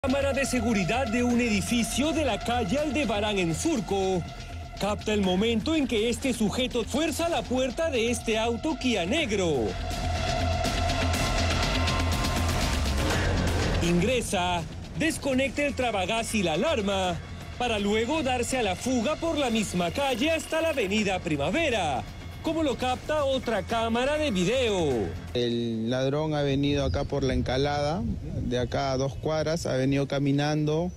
Cámara de seguridad de un edificio de la calle Aldebarán en Surco capta el momento en que este sujeto fuerza la puerta de este auto Kia negro. Ingresa, desconecta el trabagás y la alarma, para luego darse a la fuga por la misma calle hasta la avenida Primavera, como lo capta otra cámara de video. El ladrón ha venido acá por la Encalada, de acá a 2 cuadras, ha venido caminando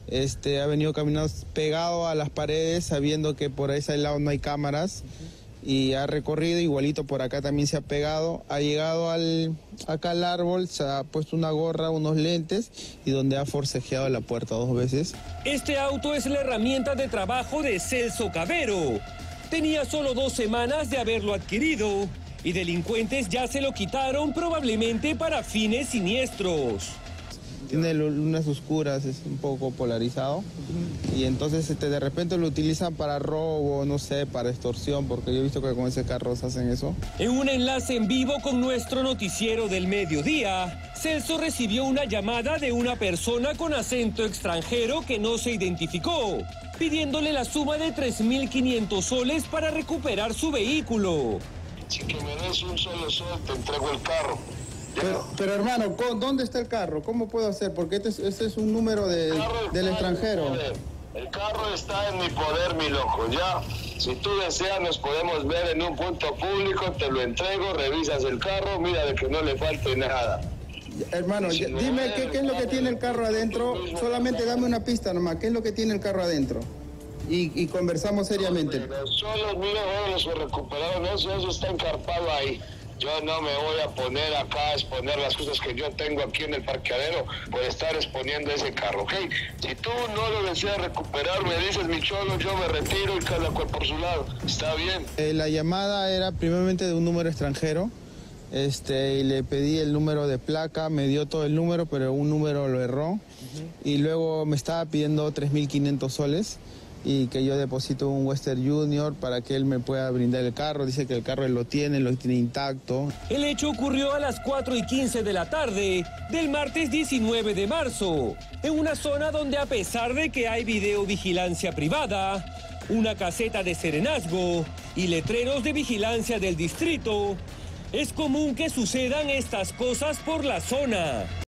pegado a las paredes, sabiendo que por ese lado no hay cámaras, y ha recorrido igualito por acá también se ha pegado, ha llegado acá al árbol, se ha puesto una gorra, unos lentes, y donde ha forcejeado la puerta 2 veces. Este auto es la herramienta de trabajo de Celso Cavero. Tenía solo 2 semanas de haberlo adquirido y delincuentes ya se lo quitaron probablemente para fines siniestros. Tiene lunas oscuras, es un poco polarizado y entonces de repente lo utilizan para robo, no sé, para extorsión, porque yo he visto que con ese carro se hacen eso. En un enlace en vivo con nuestro noticiero del mediodía, Celso recibió una llamada de una persona con acento extranjero que no se identificó, pidiéndole la suma de 3.500 soles para recuperar su vehículo. Si que me des un solo sol, te entrego el carro. Pero hermano, ¿dónde está el carro? ¿Cómo puedo hacer? Porque este es un número del extranjero. El carro está en mi poder, mi loco, ya. Si tú deseas, nos podemos ver en un punto público, te lo entrego, revisas el carro, mira de que no le falte nada. Hermano, dime qué es lo que tiene el carro adentro, solamente dame una pista nomás, ¿qué es lo que tiene el carro adentro? Y conversamos seriamente. Solo, mira, los que recuperaron eso está encarpado ahí. Yo no me voy a poner acá a exponer las cosas que yo tengo aquí en el parqueadero por estar exponiendo ese carro, ¿ok? Si tú no lo deseas recuperar, me dices, mi cholo, yo me retiro y cada cual por su lado. ¿Está bien? La llamada era primeramente de un número extranjero. Y le pedí el número de placa, me dio todo el número, pero un número lo erró. Y luego me estaba pidiendo 3.500 soles. Y que yo deposito un Western Junior para que él me pueda brindar el carro. Dice que el carro él lo tiene intacto. El hecho ocurrió a las 4:15 de la tarde del martes 19 de marzo, en una zona donde, a pesar de que hay videovigilancia privada, una caseta de serenazgo y letreros de vigilancia del distrito, es común que sucedan estas cosas por la zona.